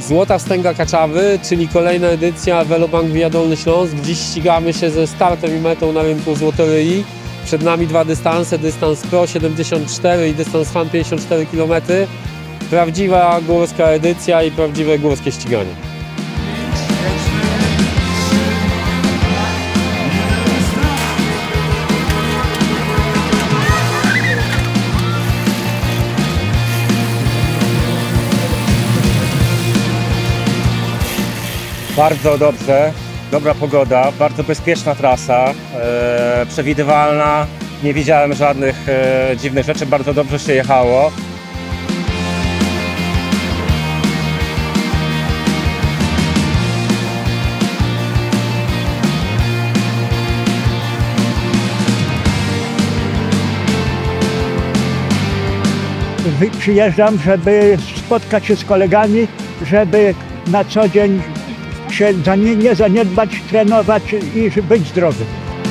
Złota Wstęga Kaczawy, czyli kolejna edycja Velobank Via Dolny Śląsk. Dziś ścigamy się ze startem i metą na rynku Złotoryi. Przed nami dwa dystanse, dystans Pro 74 i dystans Fun 54 km. Prawdziwa górska edycja i prawdziwe górskie ściganie. Bardzo dobrze, dobra pogoda, bardzo bezpieczna trasa, przewidywalna, nie widziałem żadnych dziwnych rzeczy, bardzo dobrze się jechało. Przyjeżdżam, żeby spotkać się z kolegami, żeby na co dzień się nie zaniedbać, trenować i być zdrowy.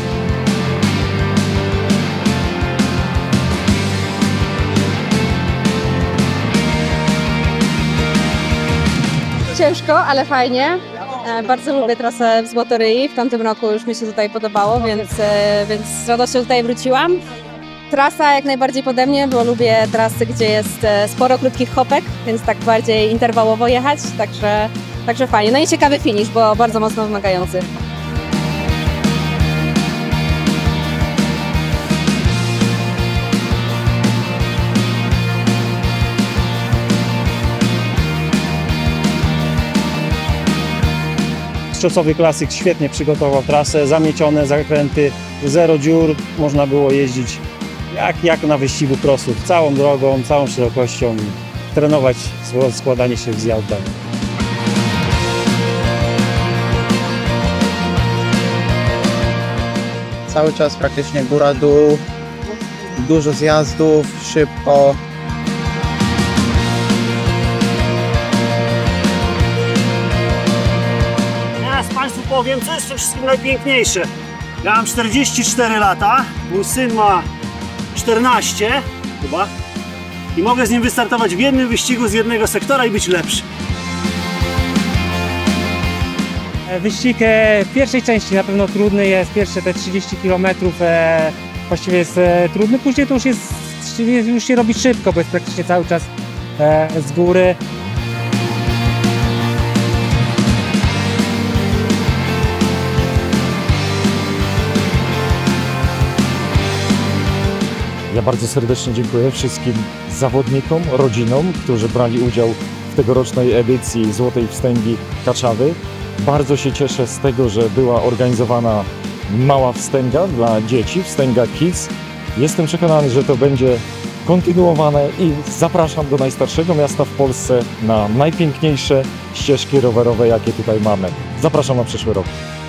Ciężko, ale fajnie. Bardzo lubię trasę w Złotoryi. W tamtym roku już mi się tutaj podobało, więc z radością tutaj wróciłam. Trasa jak najbardziej pode mnie, bo lubię trasy, gdzie jest sporo krótkich hopek, więc tak bardziej interwałowo jechać, także fajnie. No i ciekawy finish, bo bardzo mocno wymagający. Czosowy klasyk świetnie przygotował trasę, zamiecione zakręty, zero dziur, można było jeździć jak na wyścigu crossu, całą drogą, całą szerokością i trenować składanie się w zjazdach. Cały czas praktycznie góra-dół, dużo zjazdów, szybko. Teraz Państwu powiem, co jest przede wszystkim najpiękniejsze. Ja mam 44 lata, mój syn ma 14 chyba i mogę z nim wystartować w jednym wyścigu z jednego sektora i być lepszy. Wyścig w pierwszej części na pewno trudny jest, pierwsze te 30 km właściwie jest trudny, później to już się robi szybko, bo jest praktycznie cały czas z góry. Ja bardzo serdecznie dziękuję wszystkim zawodnikom, rodzinom, którzy brali udział w tegorocznej edycji Złotej Wstęgi Kaczawy. Bardzo się cieszę z tego, że była organizowana mała wstęga dla dzieci, Wstęga Kids. Jestem przekonany, że to będzie kontynuowane i zapraszam do najstarszego miasta w Polsce na najpiękniejsze ścieżki rowerowe, jakie tutaj mamy. Zapraszam na przyszły rok.